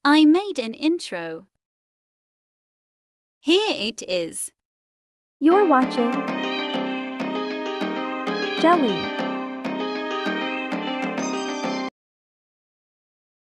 I made an intro. Here it is. You're watching Jelly.